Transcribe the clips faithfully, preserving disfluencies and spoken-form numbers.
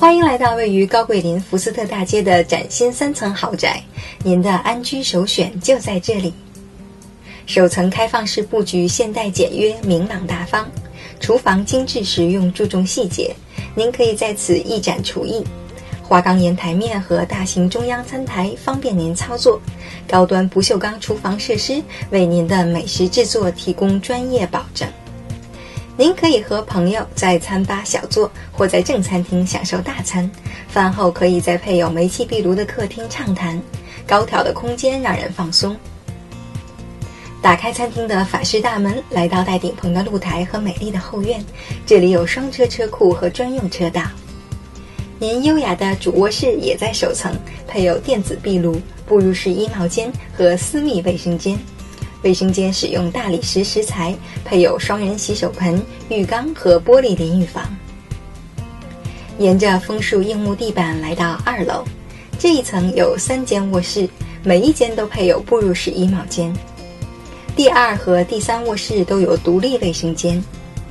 欢迎来到位于高桂林福斯特大街的崭新三层豪宅，您的安居首选就在这里。首层开放式布局，现代简约，明朗大方。厨房精致实用，注重细节，您可以在此一展厨艺。花岗岩台面和大型中央餐台方便您操作，高端不锈钢厨房设施为您的美食制作提供专业保证。您可以和朋友在餐吧小坐，或在正餐厅享受大餐，饭后可以在配有煤气壁炉的客厅畅谈，高挑的空间让人放松。打开餐厅的法式大门，来到带顶棚的露台和美丽的后院，这里有双车车库和专用车道。您优雅的主卧室也在首层，配有电子壁炉、步入式衣帽间和私密卫生间。卫生间使用大理石石材，配有双人洗手盆、浴缸和玻璃淋浴房。沿着枫树硬木地板来到二楼，这一层有三间卧室，每一间都配有步入式衣帽间。第二和第三卧室都有独立卫生间。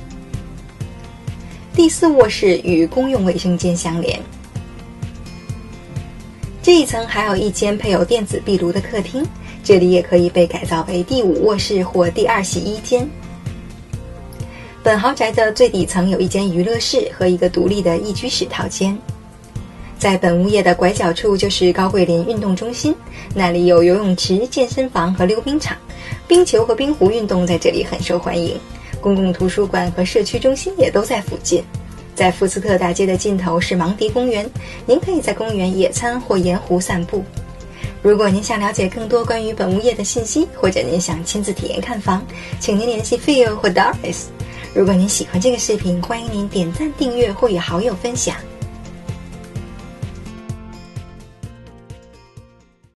第四卧室与公用卫生间相连。这一层还有一间配有电子壁炉的客厅，这里也可以被改造为第五卧室或第二洗衣间。本豪宅的最底层有一间娱乐室和一个独立的一居室套间。在本物业的拐角处就是高桂林运动中心，那里有游泳池、健身房和溜冰场，冰球和冰壶运动在这里很受欢迎。公共图书馆和社区中心也都在附近。在福斯特大街的尽头是芒迪公园，您可以在公园野餐或沿湖散步。如果您想了解更多关于本物业的信息，或者您想亲自体验看房，请您联系 Phil 或 Doris。如果您喜欢这个视频，欢迎您点赞、订阅或与好友分享。